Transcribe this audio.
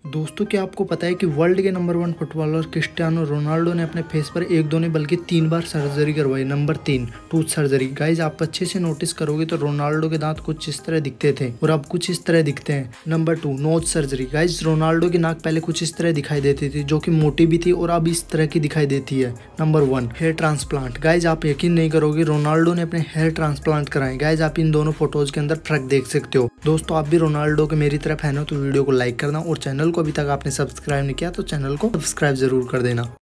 दोस्तों क्या आपको पता है कि वर्ल्ड के नंबर 1 फुटबॉलर क्रिस्टियानो रोनाल्डो ने अपने फेस पर एक दो नहीं बल्कि 3 बार सर्जरी करवाई। Number 3 tooth surgery. गाइज आप अच्छे से नोटिस करोगे तो रोनाल्डो के दांत कुछ इस तरह दिखते थे और अब कुछ इस तरह दिखते हैं। Number 2 nose surgery. Guys Ronaldo की नाक पहले कुछ इस तरह दिखाई देती थी जो कि मोटी भी थी और अब इस तरह की दिखाई देती है। Number 1 hair transplant. गाइज आप यकीन नहीं करोगे रोनाल्डो ने अपने हेयर ट्रांसप्लांट कराए। गाइज आप इन दोनों फोटोज के अंदर फर्क देख सकते हो। दोस्तों आप भी रोनाल्डो के मेरी तरह फैन हो तो वीडियो को लाइक करना और चैनल को अभी तक आपने सब्सक्राइब नहीं किया तो चैनल को सब्सक्राइब जरूर कर देना।